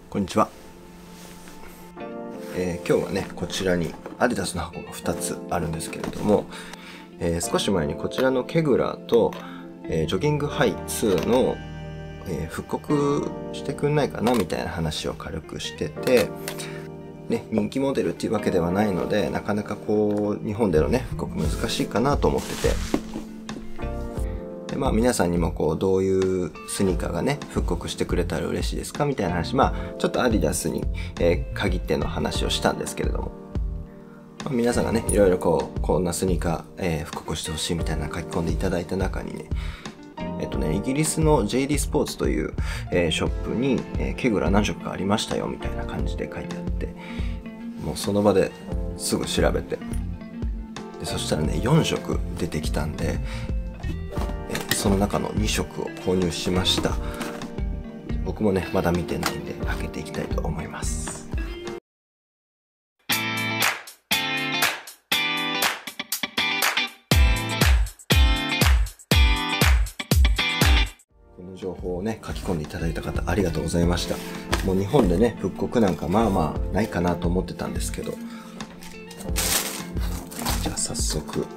こんにちは。今日はね、こちらにアディダスの箱が2つあるんですけれども、少し前にこちらのケグラーと、ジョギングハイ2の、復刻してくんないかなみたいな話を軽くしてて、ね、人気モデルっていうわけではないので、なかなかこう日本でのね復刻難しいかなと思ってて、で皆さんにもこうどういうスニーカーがね復刻してくれたら嬉しいですかみたいな話、ちょっとアディダスに、限っての話をしたんですけれども、皆さんがねいろいろこんなスニーカー、復刻してほしいみたいな書き込んでいただいた中にね、イギリスの JD スポーツという、ショップに、ケグラ何色かありましたよみたいな感じで書いてあって、もうその場ですぐ調べて、でそしたらね4色出てきたんで、その中の2色を購入しました。僕もねまだ見てないんで開けていきたいと思います。この情報をね書き込んでいただいた方ありがとうございました。もう日本でね復刻なんかないかなと思ってたんですけど、じゃあ早速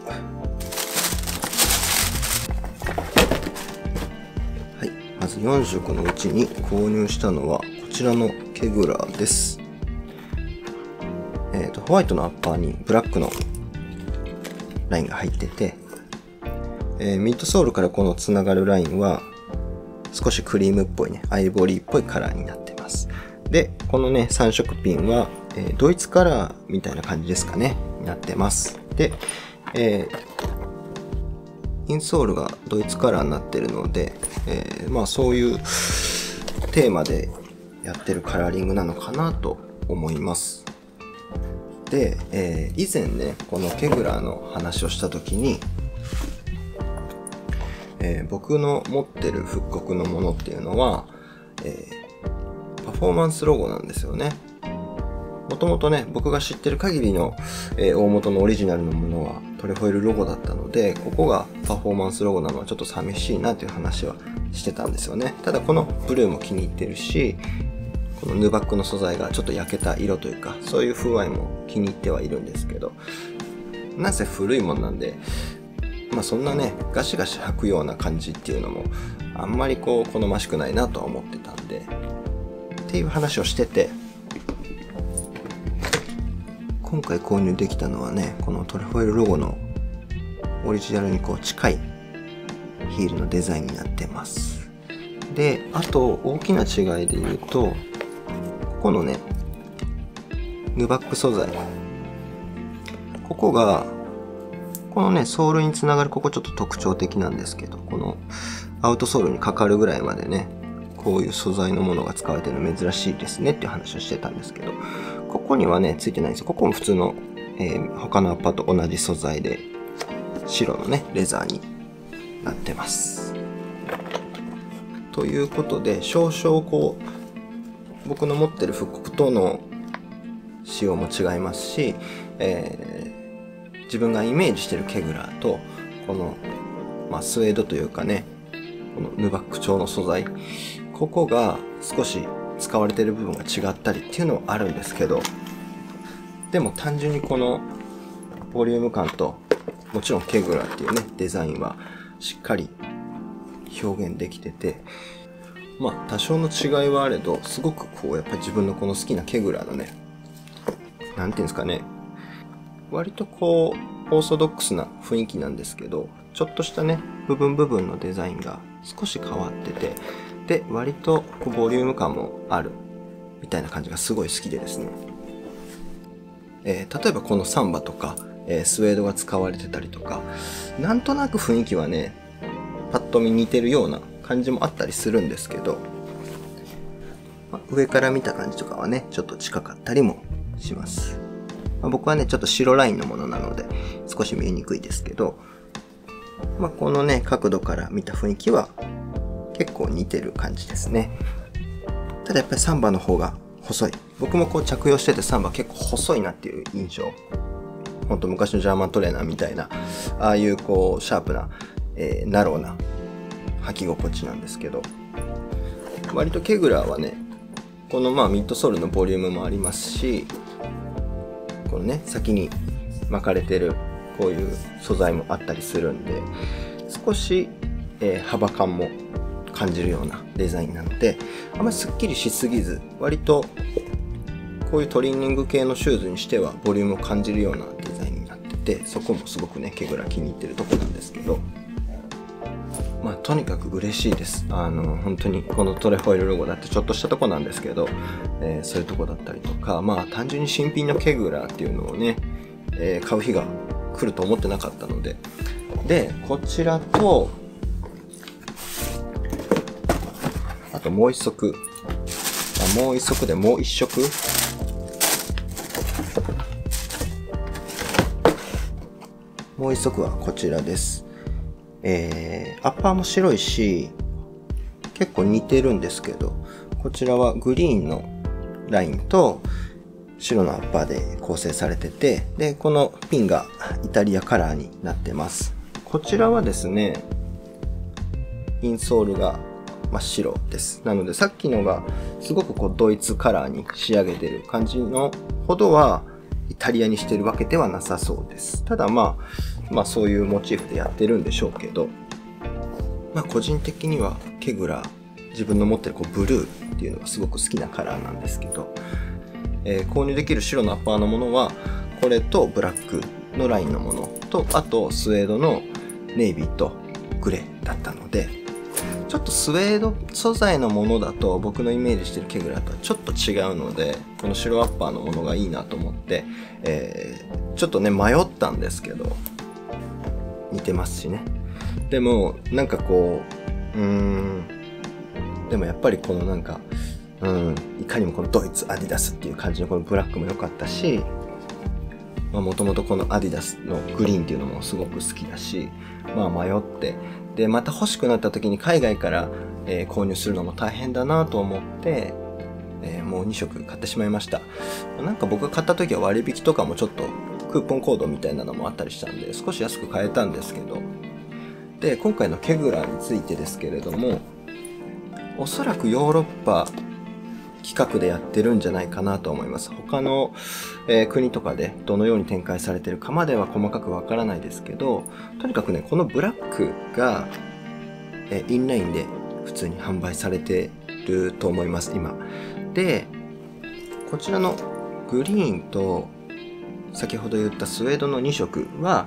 まず4色のうちに購入したのはこちらのケグラーです。ホワイトのアッパーにブラックのラインが入ってて、ミッドソールからこのつながるラインは少しクリームっぽいね、アイボリーっぽいカラーになってます。で、このね3色ピンは、ドイツカラーみたいな感じですかね、になってます。で、インソールがドイツカラーになってるので、そういうテーマでやってるカラーリングなのかなと思います。で、以前ねこのケグラーの話をした時に、僕の持ってる復刻のものっていうのは、パフォーマンスロゴなんですよね。もともとね僕が知ってる限りの、大元のオリジナルのものはトレフォイルロゴだったので、ここがパフォーマンスロゴなのはちょっと寂しいなという話はしてたんですよね。ただこのブルーも気に入ってるし、このヌバックの素材がちょっと焼けた色というか、そういう風合いも気に入ってはいるんですけど、なぜ古いもんなんで、そんなねガシガシ履くような感じっていうのもあんまり好ましくないなとは思ってたんでっていう話をしてて、今回購入できたのはねこのトレフォイルロゴのオリジナルに近いヒールのデザインになってます。で、あと大きな違いで言うと、ここのねヌバック素材、ここがこのねソールにつながるここちょっと特徴的なんですけど、このアウトソールにかかるぐらいまでねこういう素材のものが使われてるの珍しいですねっていう話をしてたんですけど、ここにはねついてないんですよ。ここも普通の、他のアッパーと同じ素材で白のねレザーになってます。ということで少々僕の持ってる復刻との仕様も違いますし、自分がイメージしてるケグラーとこの、スウェードというかねこのヌバック調の素材、ここが少し使われてる部分が違ったりっていうのはあるんですけど、でも単純にこのボリューム感ともちろんケグラーっていうねデザインはしっかり表現できてて、多少の違いはあれどすごくやっぱり自分のこの好きなケグラーのね、なんていうんですかね、割とオーソドックスな雰囲気なんですけど、ちょっとしたね部分のデザインが少し変わってて、で割とボリューム感もあるみたいな感じがすごい好きでですね、例えばこのサンバとか、スウェードが使われてたりとか、なんとなく雰囲気はねパッと見似てるような感じもあったりするんですけど、上から見た感じとかはねちょっと近かったりもします。僕はねちょっと白ラインのものなので少し見えにくいですけど、このね角度から見た雰囲気は結構似てる感じですね。ただやっぱりサンバの方が細い。僕も着用しててサンバ結構細いなっていう印象。ほんと昔のジャーマントレーナーみたいな、ああいうシャープな、ナローな履き心地なんですけど、割とケグラーはねこのミッドソールのボリュームもありますし、このね、先に巻かれてるこういう素材もあったりするんで、少し、幅感も感じるようなデザインなので、あまりすっきりしすぎず、割とこういうトレーニング系のシューズにしてはボリュームを感じるようなデザインになってて、そこもすごくね、ケグラ気に入ってるとこなんですけど、とにかく嬉しいです。本当にこのトレホイールロゴだってちょっとしたとこなんですけど、そういうとこだったりとか、単純に新品のケグラっていうのをね、買う日が来ると思ってなかったので、で、こちらと、あともう一足、もう一足でもう一色、もう一足はこちらです。アッパーも白いし、結構似てるんですけど、こちらはグリーンのラインと白のアッパーで構成されてて、で、このピンがイタリアカラーになってます。こちらはですね、インソールが真っ白です。なのでさっきのがすごくこうドイツカラーに仕上げてる感じのほどはイタリアにしてるわけではなさそうです。ただそういうモチーフでやってるんでしょうけど、個人的にはケグラ、自分の持ってるこうブルーっていうのがすごく好きなカラーなんですけど、購入できる白のアッパーのものはこれとブラックのラインのものと、あとスウェードのネイビーとグレーだったので、ちょっとスウェード素材のものだと僕のイメージしてるケグラとはちょっと違うので、この白アッパーのものがいいなと思って、ちょっとね迷ったんですけど、似てますしね。でもなんかこう、でもやっぱりこのなんか、いかにもこのドイツアディダスっていう感じのこのブラックも良かったし、もともとこのアディダスのグリーンっていうのもすごく好きだし、迷って、で、また欲しくなった時に海外から、購入するのも大変だなと思って、もう2色買ってしまいました。なんか僕が買った時は割引とかもちょっとクーポンコードみたいなのもあったりしたんで、少し安く買えたんですけど、で、今回のケグラについてですけれども、おそらくヨーロッパ企画でやってるんじゃないかなと思います。他の、国とかでどのように展開されてるかまでは細かくわからないですけど、とにかくね、このブラックが、インラインで普通に販売されてると思います、今。で、こちらのグリーンと先ほど言ったスウェードの2色は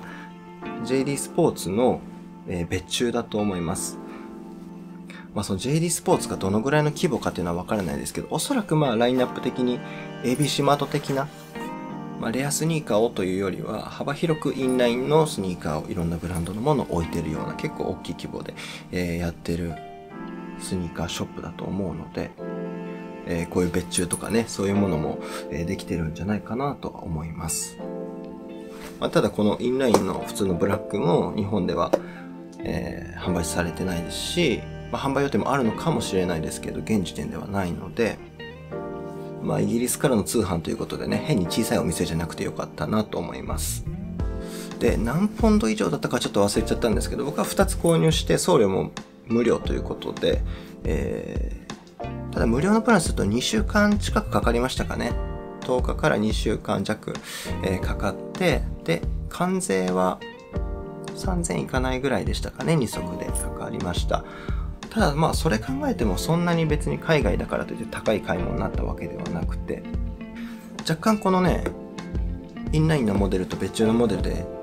JD スポーツの別注だと思います。その JD スポーツがどのぐらいの規模かっていうのはわからないですけど、おそらくラインナップ的に ABC マート的な、レアスニーカーをというよりは幅広くインラインのスニーカーをいろんなブランドのものを置いてるような結構大きい規模で、やってるスニーカーショップだと思うので、こういう別注とかね、そういうものも、できてるんじゃないかなとは思います。ただこのインラインの普通のブラックも日本では、販売されてないですし、販売予定もあるのかもしれないですけど、現時点ではないので、イギリスからの通販ということでね、変に小さいお店じゃなくてよかったなと思います。で、何ポンド以上だったかちょっと忘れちゃったんですけど、僕は2つ購入して送料も無料ということで、ただ無料のプランすると2週間近くかかりましたかね。10日から2週間弱、かかって、で、関税は3000いかないぐらいでしたかね、2足でかかりました。ただそれ考えてもそんなに別に海外だからといって高い買い物になったわけではなくて、若干このね、インラインのモデルと別注のモデルで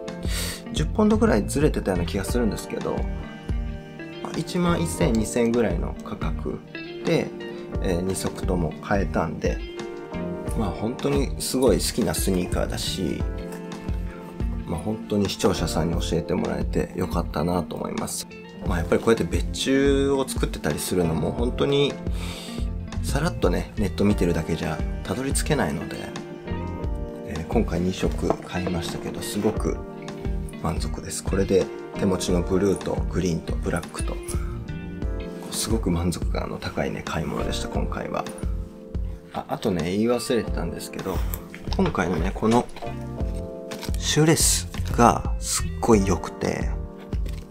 10ポンドぐらいずれてたような気がするんですけど、1万1000、2000ぐらいの価格で、2足とも買えたんで、本当にすごい好きなスニーカーだし、本当に視聴者さんに教えてもらえてよかったなと思います。やっぱりこうやって別注を作ってたりするのも本当にさらっとね、ネット見てるだけじゃたどり着けないので、今回2色買いましたけど、すごく満足です。これで手持ちのブルーとグリーンとブラックと、すごく満足感の高いね、買い物でした、今回は。あとね、言い忘れてたんですけど、今回のね、このシューレースがすっごい良くて、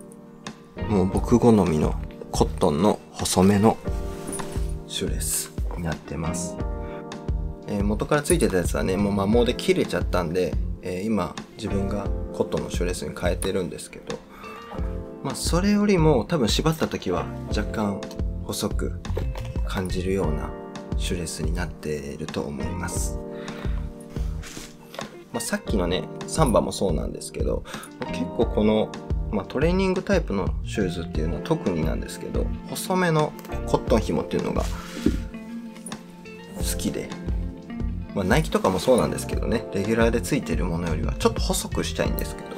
もう僕好みのコットンの細めのシューレース。 になってます。元からついてたやつはね、もう摩耗で切れちゃったんで、今自分がコットンのシュレースに変えてるんですけど、それよりも多分縛った時は若干細く感じるようなシュレースになっていると思います。さっきのね、サンバもそうなんですけど、結構この、トレーニングタイプのシューズっていうのは特になんですけど、細めのコットン紐っていうのが好きで、ナイキとかもそうなんですけどね、レギュラーでついてるものよりはちょっと細くしたいんですけ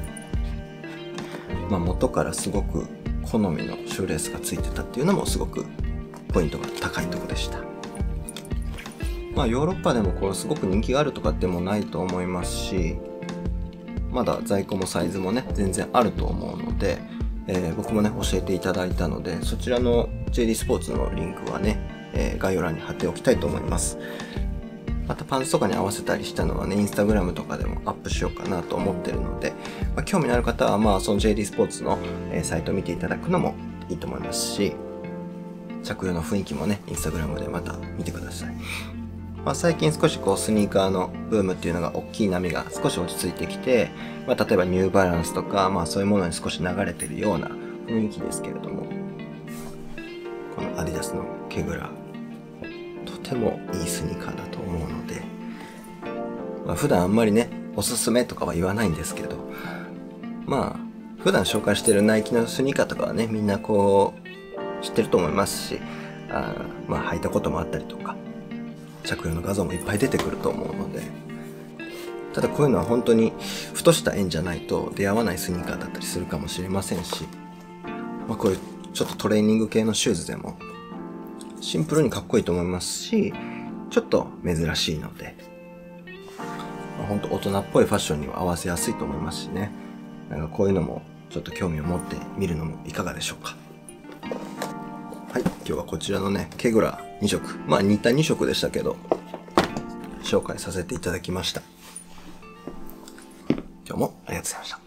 ど、元からすごく好みのシューレースがついてたっていうのもすごくポイントが高いところでした。ヨーロッパでもこれすごく人気があるとかってもないと思いますし、まだ在庫もサイズもね全然あると思うので、僕もね教えていただいたので、そちらの JD スポーツのリンクはね、概要欄に貼っておきたいと思います。またパンツとかに合わせたりしたのはね、インスタグラムとかでもアップしようかなと思ってるので、興味のある方はその JD スポーツの、サイトを見ていただくのもいいと思いますし、着用の雰囲気もねインスタグラムでまた見てください。最近少しスニーカーのブームっていうのが大きい波が少し落ち着いてきて、例えばニューバランスとか、そういうものに少し流れてるような雰囲気ですけれども、このアディダスのケグラ、とてもいいスニーカーだと思うので、普段あんまりね、おすすめとかは言わないんですけど、普段紹介してるナイキのスニーカーとかはね、みんな知ってると思いますし、履いたこともあったりとか、着用の画像もいっぱい出てくると思うので、ただこういうのは本当にふとした縁じゃないと出会わないスニーカーだったりするかもしれませんし、こういうちょっとトレーニング系のシューズでもシンプルにかっこいいと思いますし、ちょっと珍しいので、本当大人っぽいファッションには合わせやすいと思いますしね、こういうのもちょっと興味を持ってみるのもいかがでしょうか。はい、今日はこちらのね、ケグラ2色、似た2色でしたけど、紹介させていただきました。今日もありがとうございました。